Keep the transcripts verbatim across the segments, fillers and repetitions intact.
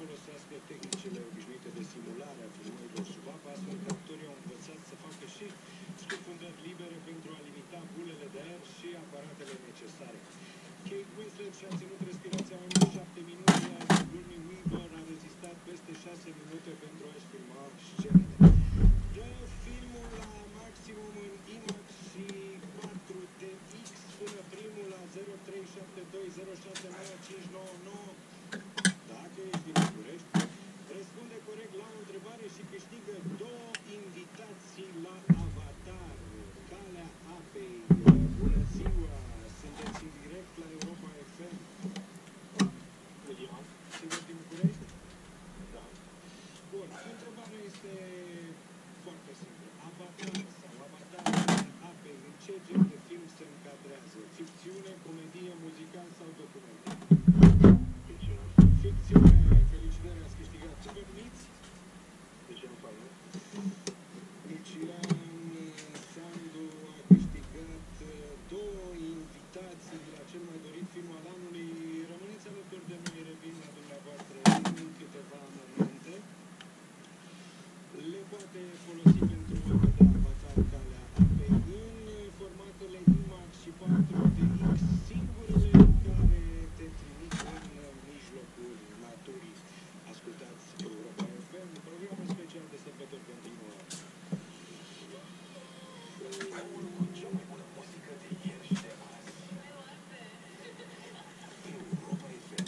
folosească tehnicile obișnuite de simulare a filmărilor sub apă, astfel că actorii au învățat să facă și scufundări libere pentru a limita bulele de aer și aparatele necesare. Kate Winslet și-a ținut respirația mai mult șapte minute, iar Sigourney Weaver a rezistat peste șase minute pentru a-și filma scenele. Dă filmul la maximum în IMAX și patru D X, până primul la zero trei șapte doi zero șase nouă cinci nouă nouă. Dacă ești din București, răspunde corect la o întrebare și câștigă două invitații la Avatar, Calea Apei. Bună ziua! Sunteți în direct la Europa F M. Sunteți din București? Da. Bun, întrebarea este foarte simplă. Avatar sau Avatar Apei, în ce gen de film se încadrează? Ficțiune, comedie, muzical sau documentar? Ficțiune. Ficțiune. Felicitări, ați câștigat. Ce vă numiți? Deci nu fac, nu? Ician Sandu a câștigat două invitații la cel mai dorit film al anului. Rămâneți alături de noi, revin la dumneavoastră în câteva momente. Le poate folosi pentru a vedea Avatar Calea Apei în formatele IMAX și patru D X, singurele care te trimit în mijlocul naturii. Ascultați Europa F M, programul special de sărbători continuă. Cu cea mai bună muzică de ieri și de azi. Europa F M.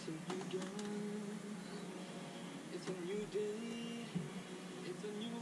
It's a new dawn. It's a new day. It's a new